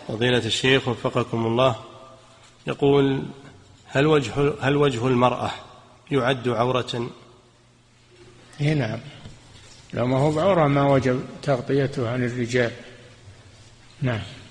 فضيلة الشيخ وفقكم الله، يقول: هل وجه المرأة يعد عورة؟ نعم، لو ما هو بعورة ما وجب تغطيته عن الرجال. نعم.